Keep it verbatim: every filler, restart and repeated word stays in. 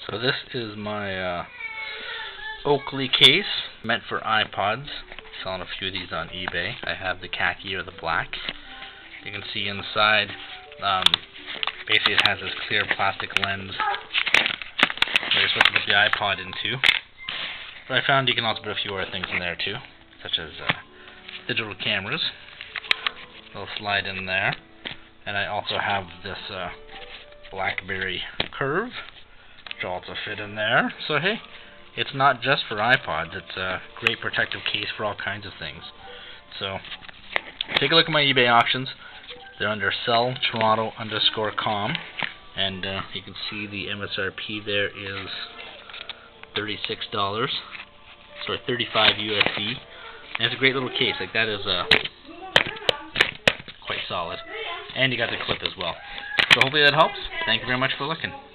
So this is my uh, Oakley case, meant for iPods. Selling a few of these on eBay. I have the khaki or the black. You can see inside, um, basically it has this clear plastic lens that you're supposed to put the iPod into. But I found you can also put a few other things in there too, such as uh, digital cameras. They'll slide in there. And I also have this uh, BlackBerry Curve, which will also fit in there. So hey, it's not just for iPods, it's a great protective case for all kinds of things. So take a look at my eBay auctions. They're under sell toronto underscore com, and uh, you can see the M S R P there is thirty-six dollars, sorry, thirty-five U S D, and it's a great little case. Like, that is uh, quite solid, and you got the clip as well. So hopefully that helps. Thank you very much for looking.